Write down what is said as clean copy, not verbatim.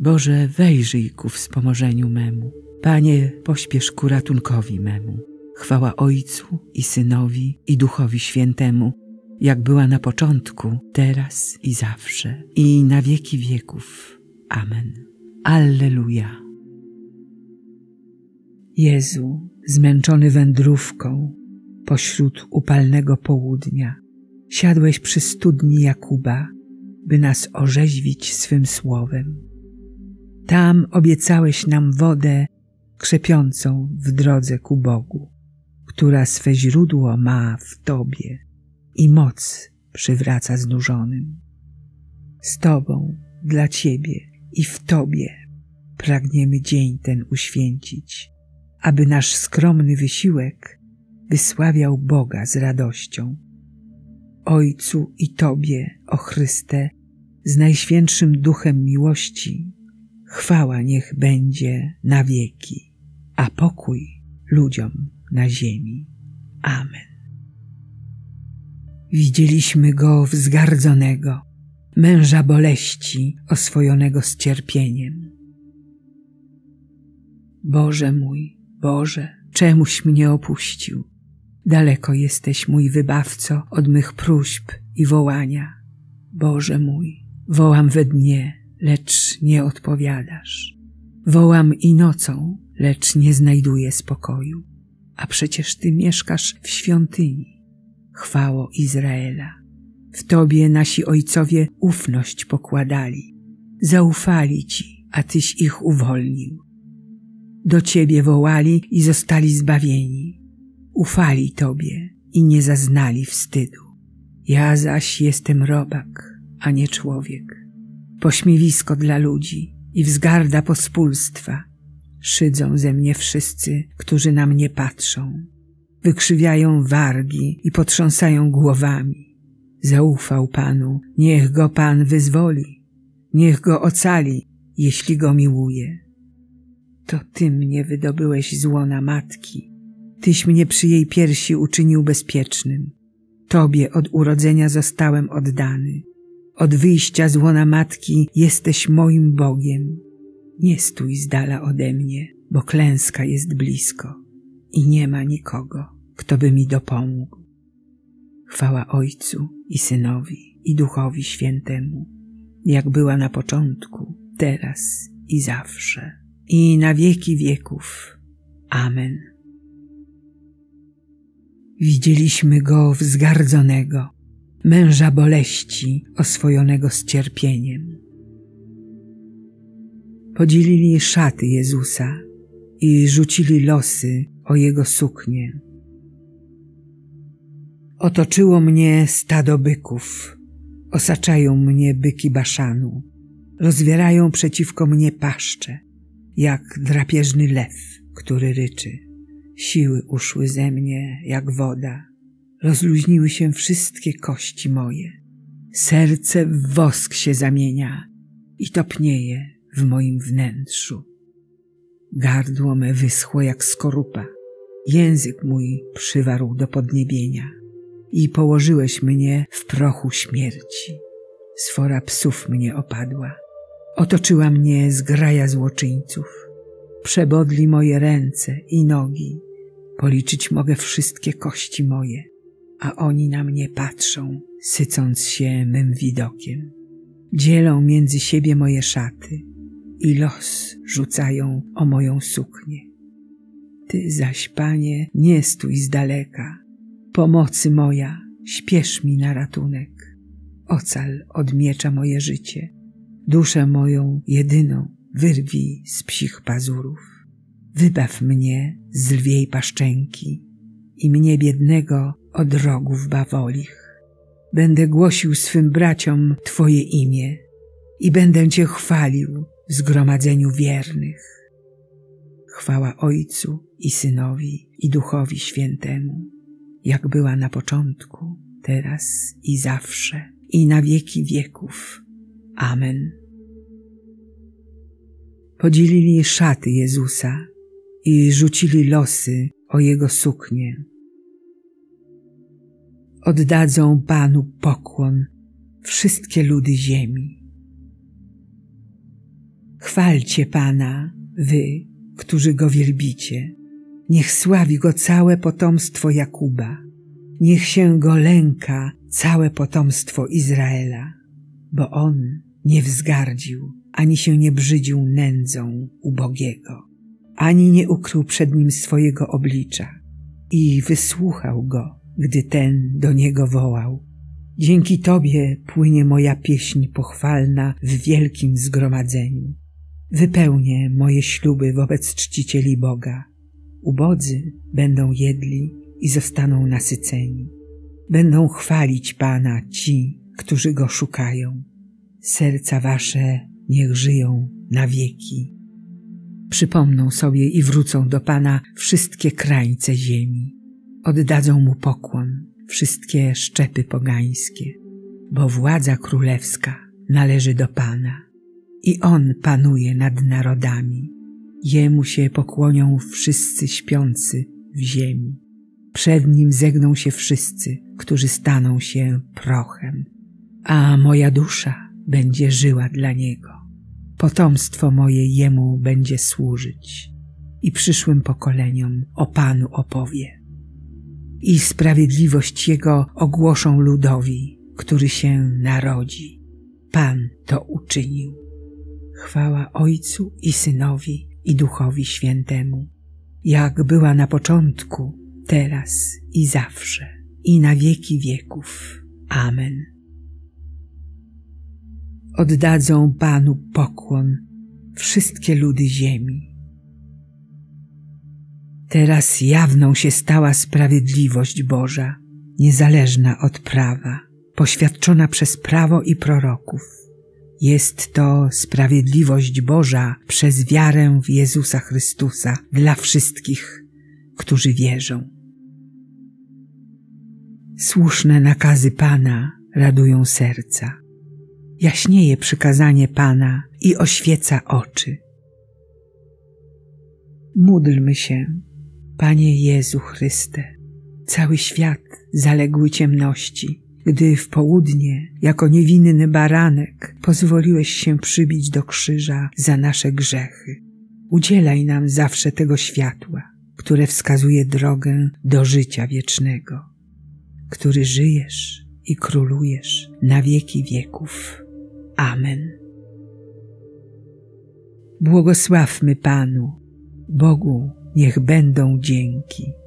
Boże, wejrzyj ku wspomożeniu memu. Panie, pośpiesz ku ratunkowi memu. Chwała Ojcu i Synowi i Duchowi Świętemu, jak była na początku, teraz i zawsze, i na wieki wieków. Amen. Alleluja. Jezu, zmęczony wędrówką, pośród upalnego południa, siadłeś przy studni Jakuba, by nas orzeźwić swym słowem. Tam obiecałeś nam wodę krzepiącą w drodze ku Bogu, która swe źródło ma w Tobie i moc przywraca znużonym. Z Tobą, dla Ciebie i w Tobie pragniemy dzień ten uświęcić, aby nasz skromny wysiłek wysławiał Boga z radością. Ojcu i Tobie, o Chryste, z Najświętszym Duchem miłości, chwała niech będzie na wieki, a pokój ludziom na ziemi. Amen. Widzieliśmy Go wzgardzonego, męża boleści, oswojonego z cierpieniem. Boże mój, Boże, czemuś mnie opuścił? Daleko jesteś, mój wybawco, od mych próśb i wołania. Boże mój, wołam we dnie, lecz nie odpowiadasz. Wołam i nocą, lecz nie znajduję spokoju. A przecież Ty mieszkasz w świątyni. Chwało Izraela. W Tobie nasi ojcowie ufność pokładali. Zaufali Ci, a Tyś ich uwolnił. Do Ciebie wołali i zostali zbawieni. Ufali Tobie i nie zaznali wstydu. Ja zaś jestem robak, a nie człowiek. Pośmiewisko dla ludzi i wzgarda pospólstwa. Szydzą ze mnie wszyscy, którzy na mnie patrzą. Wykrzywiają wargi i potrząsają głowami. Zaufał Panu, niech go Pan wyzwoli. Niech go ocali, jeśli go miłuje. To Ty mnie wydobyłeś z łona matki. Tyś mnie przy jej piersi uczynił bezpiecznym. Tobie od urodzenia zostałem oddany. Od wyjścia z łona matki jesteś moim Bogiem. Nie stój z dala ode mnie, bo klęska jest blisko i nie ma nikogo, kto by mi dopomógł. Chwała Ojcu i Synowi i Duchowi Świętemu, jak była na początku, teraz i zawsze, i na wieki wieków. Amen. Widzieliśmy Go wzgardzonego, męża boleści, oswojonego z cierpieniem. Podzielili szaty Jezusa i rzucili losy o Jego suknię. Otoczyło mnie stado byków, osaczają mnie byki Baszanu, rozwierają przeciwko mnie paszcze, jak drapieżny lew, który ryczy. Siły uszły ze mnie jak woda, rozluźniły się wszystkie kości moje. Serce w wosk się zamienia i topnieje w moim wnętrzu. Gardło me wyschło jak skorupa, język mój przywarł do podniebienia i położyłeś mnie w prochu śmierci. Sfora psów mnie opadła, otoczyła mnie zgraja złoczyńców. Przebodli moje ręce i nogi, policzyć mogę wszystkie kości moje, a oni na mnie patrzą, sycąc się mym widokiem. Dzielą między siebie moje szaty i los rzucają o moją suknię. Ty zaś, Panie, nie stój z daleka. Pomocy moja, śpiesz mi na ratunek. Ocal od miecza moje życie. Duszę moją jedyną wyrwij z psich pazurów. Wybaw mnie z lwiej paszczęki i mnie biednego od rogów bawolich. Będę głosił swym braciom Twoje imię i będę Cię chwalił w zgromadzeniu wiernych. Chwała Ojcu i Synowi i Duchowi Świętemu, jak była na początku, teraz i zawsze, i na wieki wieków. Amen. Podzielili szaty Jezusa i rzucili losy o Jego suknię. Oddadzą Panu pokłon wszystkie ludy ziemi. Chwalcie Pana, wy, którzy Go wielbicie. Niech sławi Go całe potomstwo Jakuba. Niech się Go lęka całe potomstwo Izraela, bo On nie wzgardził, ani się nie brzydził nędzą ubogiego, ani nie ukrył przed Nim swojego oblicza i wysłuchał Go, gdy ten do Niego wołał. Dzięki Tobie płynie moja pieśń pochwalna w wielkim zgromadzeniu. Wypełnię moje śluby wobec czcicieli Boga. Ubodzy będą jedli i zostaną nasyceni. Będą chwalić Pana ci, którzy Go szukają. Serca wasze niech żyją na wieki. Przypomną sobie i wrócą do Pana wszystkie krańce ziemi. Oddadzą Mu pokłon wszystkie szczepy pogańskie, bo władza królewska należy do Pana i On panuje nad narodami. Jemu się pokłonią wszyscy śpiący w ziemi. Przed Nim zegną się wszyscy, którzy staną się prochem. A moja dusza będzie żyła dla Niego. Potomstwo moje Jemu będzie służyć i przyszłym pokoleniom o Panu opowie. I sprawiedliwość Jego ogłoszą ludowi, który się narodzi. Pan to uczynił. Chwała Ojcu i Synowi i Duchowi Świętemu, jak była na początku, teraz i zawsze, i na wieki wieków. Amen. Oddadzą Panu pokłon wszystkie ludy ziemi. Teraz jawną się stała sprawiedliwość Boża, niezależna od prawa, poświadczona przez prawo i proroków. Jest to sprawiedliwość Boża przez wiarę w Jezusa Chrystusa dla wszystkich, którzy wierzą. Słuszne nakazy Pana radują serca. Jaśnieje przykazanie Pana i oświeca oczy. Módlmy się. Panie Jezu Chryste, cały świat zaległy ciemności, gdy w południe, jako niewinny baranek, pozwoliłeś się przybić do krzyża za nasze grzechy. Udzielaj nam zawsze tego światła, które wskazuje drogę do życia wiecznego, który żyjesz i królujesz na wieki wieków. Amen. Błogosławmy Panu, Bogu niech będą dzięki.